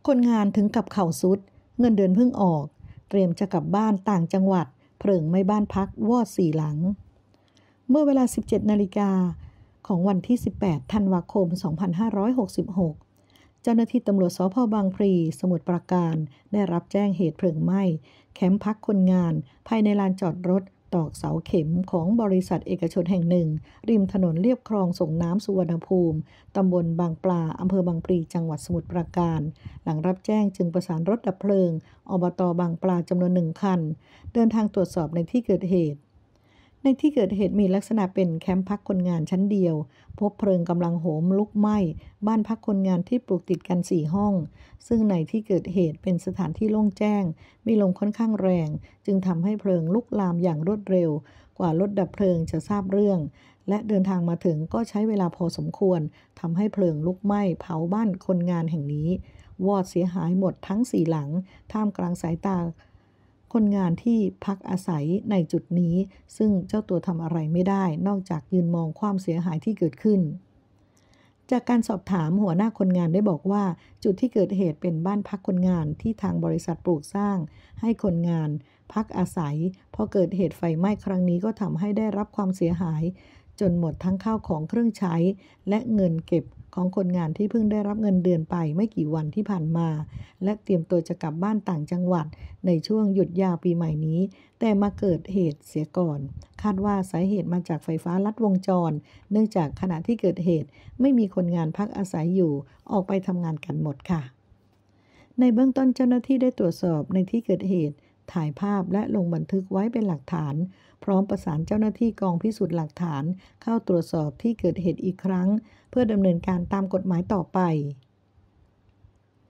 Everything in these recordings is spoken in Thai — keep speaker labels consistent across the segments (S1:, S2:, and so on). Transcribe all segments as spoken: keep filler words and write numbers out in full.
S1: คนงานถึงกับเข่าสุดเงินเดือนเพิ่งออกเตรียมจะกลับบ้านต่างจังหวัดเพลิงไหม้บ้านพักวอดสี่หลังเมื่อเวลา สิบเจ็ดนาฬิกาของวันที่ สิบแปดธันวาคม สองพันห้าร้อยหกสิบหก เจ้าหน้าที่ตำรวจสภ.บางพลีสมุทรปราการได้รับแจ้งเหตุเพลิงไหม้แคมป์พักคนงานภายในลานจอดรถตอกเสาเข็มของบริษัทเอกชนแห่งหนึ่งริมถนนเลียบคลองส่งน้ำสุวรรณภูมิตำบลบางปลาอำเภอบางพลีจังหวัดสมุทรปราการหลังรับแจ้งจึงประสานรถดับเพลิงอบต.บางปลาจำนวนหนึ่งคันเดินทางตรวจสอบในที่เกิดเหตุในที่เกิดเหตุมีลักษณะเป็นแคมป์พักคนงานชั้นเดียวพบเพลิงกำลังโหมลุกไหม้บ้านพักคนงานที่ปลูกติดกันสี่ห้องซึ่งในที่เกิดเหตุเป็นสถานที่โล่งแจ้งมีลมค่อนข้างแรงจึงทำให้เพลิงลุกลามอย่างรวดเร็วกว่ารถดับเพลิงจะทราบเรื่องและเดินทางมาถึงก็ใช้เวลาพอสมควรทำให้เพลิงลุกไหม้เผาบ้านคนงานแห่งนี้วอดเสียหายหมดทั้งสี่หลังท่ามกลางสายตาคนงานที่พักอาศัยในจุดนี้ซึ่งเจ้าตัวทำอะไรไม่ได้นอกจากยืนมองความเสียหายที่เกิดขึ้นจากการสอบถามหัวหน้าคนงานได้บอกว่าจุดที่เกิดเหตุเป็นบ้านพักคนงานที่ทางบริษัทปลูกสร้างให้คนงานพักอาศัยพอเกิดเหตุไฟไหม้ครั้งนี้ก็ทำให้ได้รับความเสียหายจนหมดทั้งข้าวของเครื่องใช้และเงินเก็บของคนงานที่เพิ่งได้รับเงินเดือนไปไม่กี่วันที่ผ่านมาและเตรียมตัวจะกลับบ้านต่างจังหวัดในช่วงหยุดยาวปีใหม่นี้แต่มาเกิดเหตุเสียก่อนคาดว่าสาเหตุมาจากไฟฟ้าลัดวงจรเนื่องจากขณะที่เกิดเหตุไม่มีคนงานพักอาศัยอยู่ออกไปทำงานกันหมดค่ะในเบื้องต้นเจ้าหน้าที่ได้ตรวจสอบในที่เกิดเหตุถ่ายภาพและลงบันทึกไว้เป็นหลักฐานพร้อมประสานเจ้าหน้าที่กองพิสูจน์หลักฐานเข้าตรวจสอบที่เกิดเหตุอีกครั้งเพื่อดำเนินการตามกฎหมายต่อไป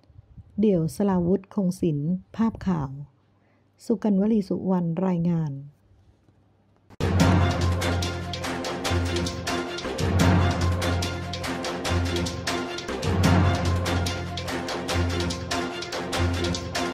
S1: เดี่ยวสลาวุธคงศิลป์ภาพข่าวสุกัญญ์วลีสุวรรณรายงาน